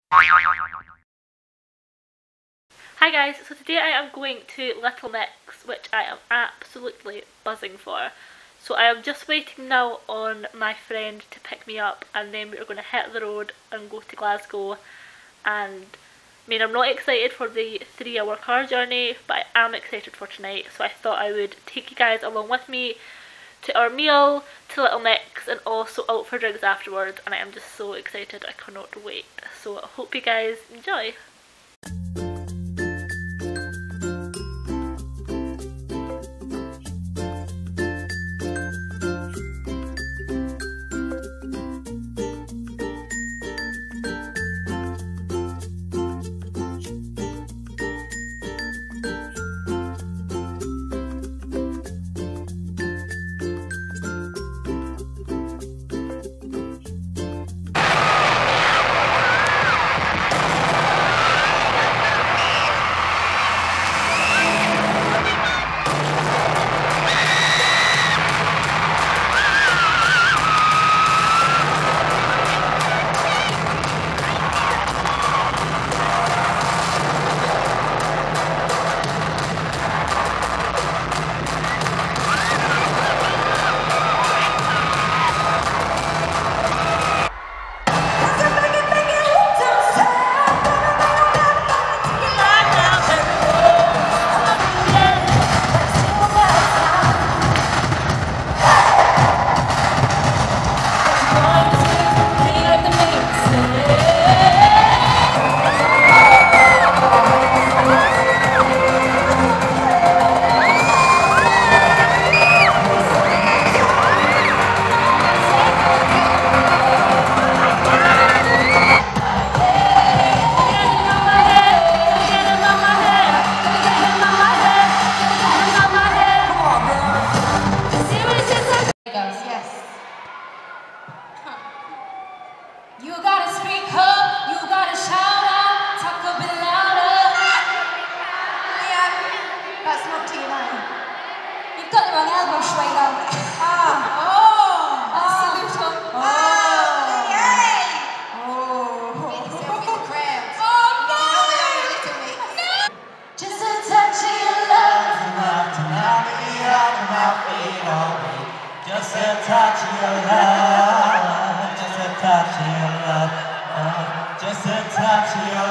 Hi guys, so today I am going to Little Mix, which I am absolutely buzzing for. So I am just waiting now on my friend to pick me up, and then we're going to hit the road and go to Glasgow. And I mean, I'm not excited for the 3-hour car journey, but I am excited for tonight, so I thought I would take you guys along with me to our meal, to Little Mix, and also out for drinks afterwards, and I am just so excited, I cannot wait. So I hope you guys enjoy. You gotta speak up, you gotta shout out, talk a bit louder. Yeah, that's not to you now. You've got the wrong elbow straight on. That's a little. Yay! Just a touch of your love. Just a touch of your love. Just a touch of your love. Just a touch of your